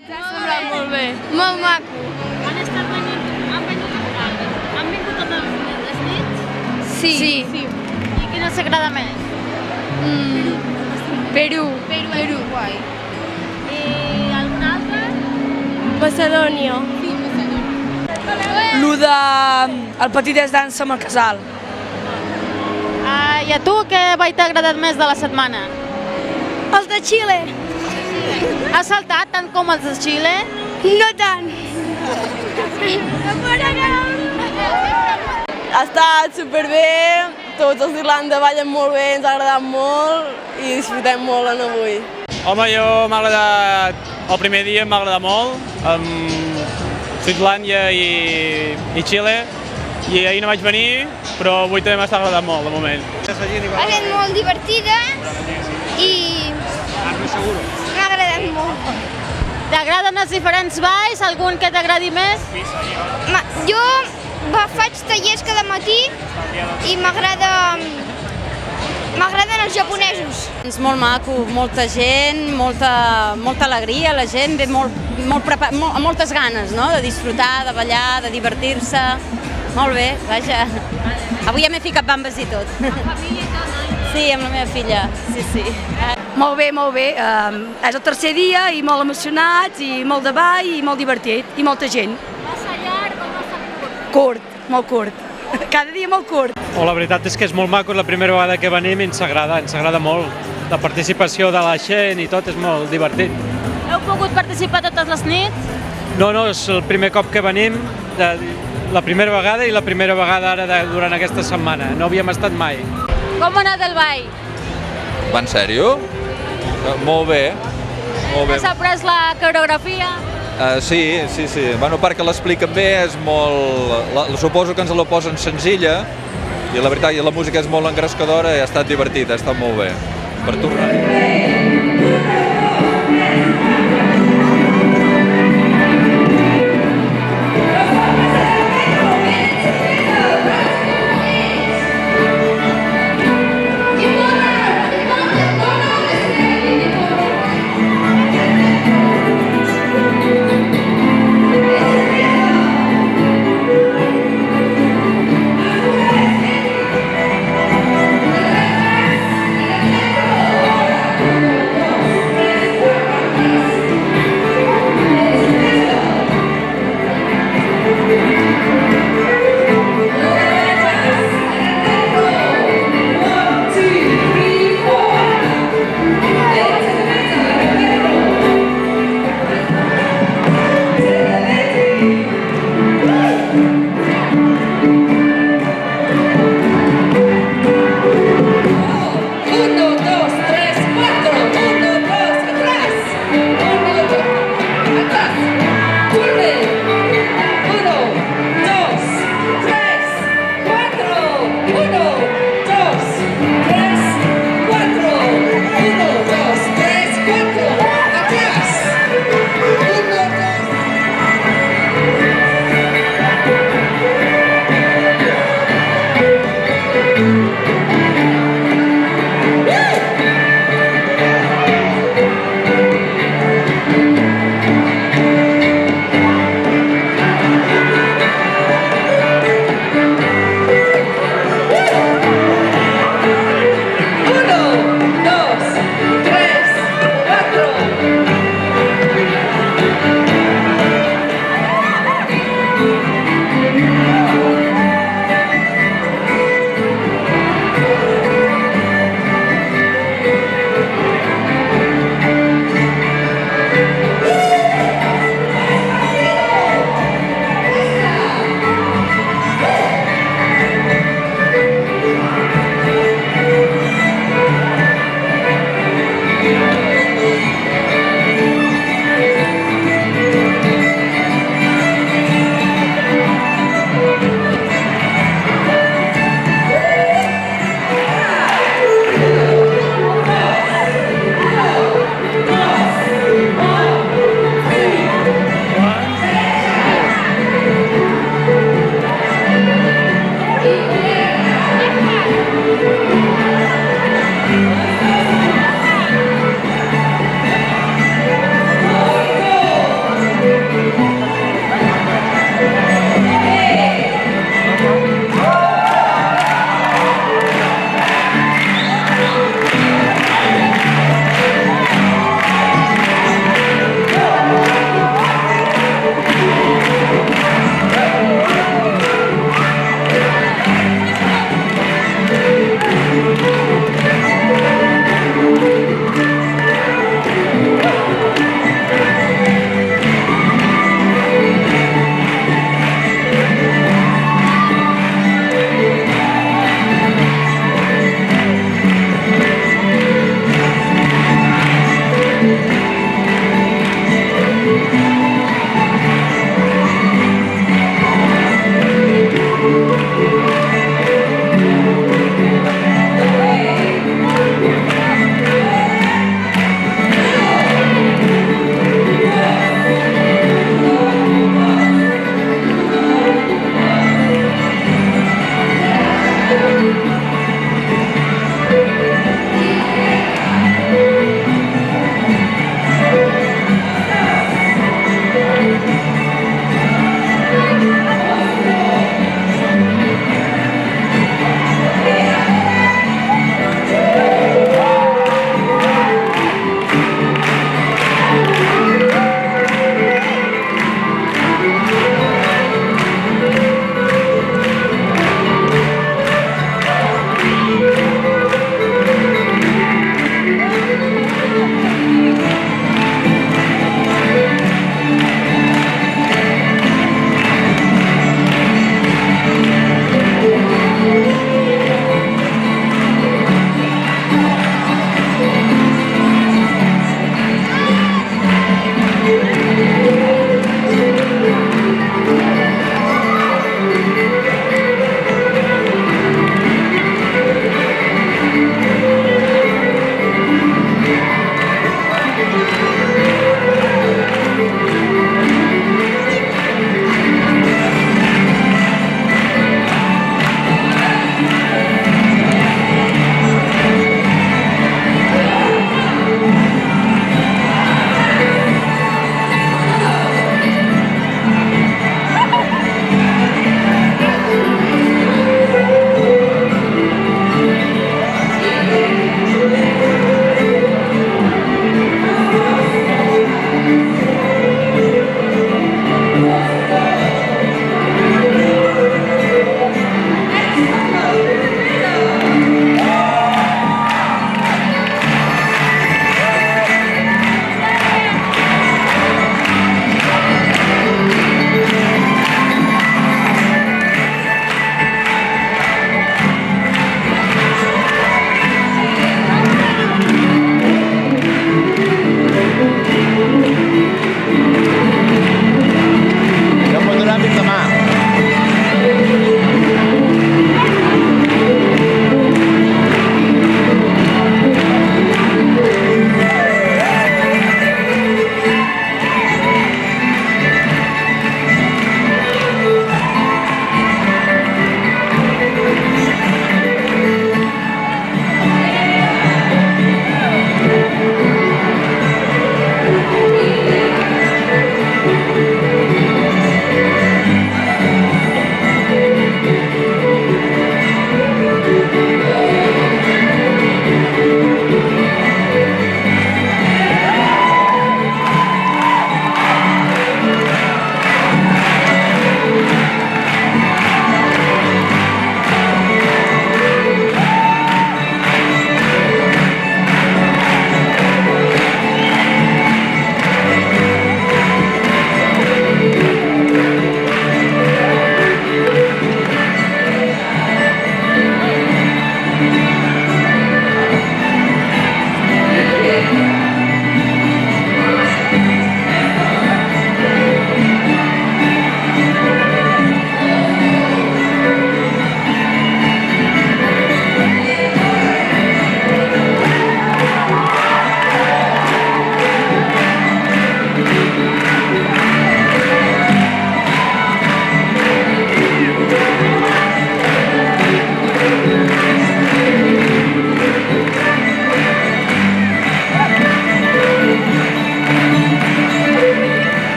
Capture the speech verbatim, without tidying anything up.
T'ha semblat molt bé. Molt maco. Han estat venint, han venut, han vingut totes les nits? Sí. Sí. I quina s'agrada més? Mm. Perú. Perú. Perú. Guai. I algun altre? Macedònia. Lo de... El petit és dansa amb el casal. Ah, I a tu què vai t'ha agradat més de la setmana? Els de Xile. Has saltat tant com els de Xile? No tant. Ha estat superbé, tots els d'Irlanda ballen molt bé, ens ha agradat molt i disfrutem molt en avui. Home, jo m'ha agradat, el primer dia m'ha agradat molt, amb Finlàndia i, i Xile, i ahir no vaig venir, però avui també m'està agradant molt, de moment. Ha estat molt divertida i m'ha agradat molt. T'agraden els diferents balls? Algun que t'agradi més? Ma, jo faig tallers cada matí i m'agrada... M'agraden els japonesos. És molt maco, molta gent, molta, molta alegria, la gent ve molt, molt prepa- molt, amb moltes ganes, no?, de disfrutar, de ballar, de divertir-se. Molt bé, vaja. Avui ja m'he ficat bambes i tot. Sí, amb la meva filla, sí, sí. Molt bé, molt bé. Um, és el tercer dia i molt emocionats, i molt de ball, i molt divertit, i molta gent. Massa llarg o massa curt? Curt, molt curt. Cada dia molt curt. Oh, la veritat és que és molt maco, és la primera vegada que venim i ens agrada, ens agrada molt. La participació de la gent i tot és molt divertit. Heu pogut participar totes les nits? No, no, és el primer cop que venim, de, la primera vegada i la primera vegada ara de, durant aquesta setmana. No havíem estat mai. Com ha anat el ball? Va, en sèrio? Uh, molt bé, molt bé. Has après la coreografia? Uh, sí, sí, sí. Bueno, perquè l'expliquen bé, és molt... La, suposo que ens la posen senzilla i la veritat, i la música és molt engrescadora i ha estat divertida, ha estat molt bé. Per tornar.